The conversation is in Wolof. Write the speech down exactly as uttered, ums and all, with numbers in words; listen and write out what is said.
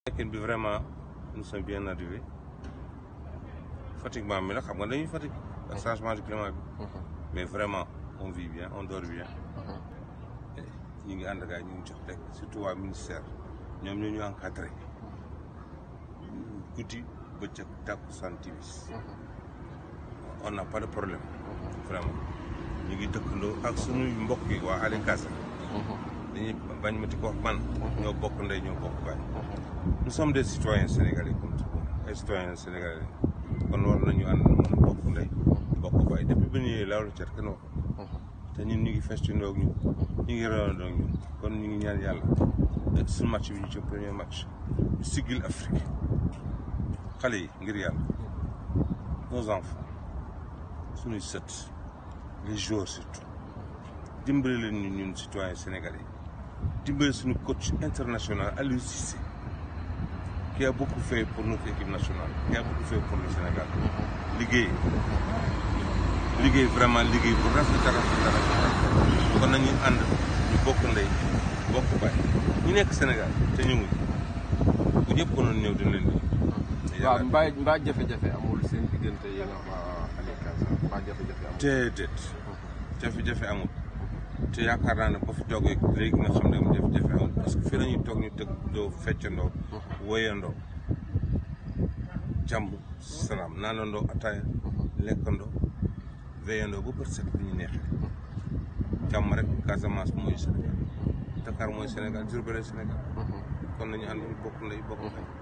Bi vraiment nous sommes bien arrivés fatiguement mais la xam nga dañuy fatigue ak changement du climat bi mais vraiment on vit bien on dort bien ñu ngi ànd ak ñu ngi jox teg surtout waa ministère ñoom ñoo ñu encadré guddi bëccëg takkusaan timis on n'a pas de problème vraiment ñu ngi dëkkandoo ak suñuy mbokk yi waa Alicasa dañuy bañ ma ti ko wax man ñoo bokk ndey ñoo bokk baay nous sommes des citoyens sénégalais comme tout ay citoyens sénégalais kon war nañu ànd mën a bokk ndey bokk baay depuis ba ñëwee laalu cat kenn wax te ñun ñu ngi festindoo ak ñun ñu ngi rewandoo ak ñun kon ñu ngi ñaan yàlla ak suñu match bi ñu ci premier match ñu siggil Afrique xale yi ngir yàlla nos enfants suñuy sët les joueurs surtout dimbali leen ñu ñun citoyens sénégalais dimbali suñu coach international Aliou Cissé qui a beaucoup fait pour notre équipe nationale qui a beaucoup fait pour le Sénégal liggéey liggéey vraiment liggéey bu rafet a rafet a rafet kon nañu ànd ñu bokk ndey bokk baay ñu nekk Sénégal te ñëwuñ bu ñëpp konoon ñëw dina leen di waaw mbaa mbaa jafe-jafe amul seen diggante yéen waa Alicasa mbaa jafe-jafe amul déedéet jafe-jafe amul te yaakaar naa ne ba fi toogee léegi nga xam ne mu jafe-jafe amul parce que fii la ñuy toog ñu tëgg doo feccandoo woyandoo jàmm salaam naanandoo ataaya lekkandoo veillandoo ba bët set bu ñu neexee jàmm rek Casamance mooy Sénégal Dakar mooy Sénégal Diourbel Sénégal kon nañu ànd ñu bokk ndey bokk ndey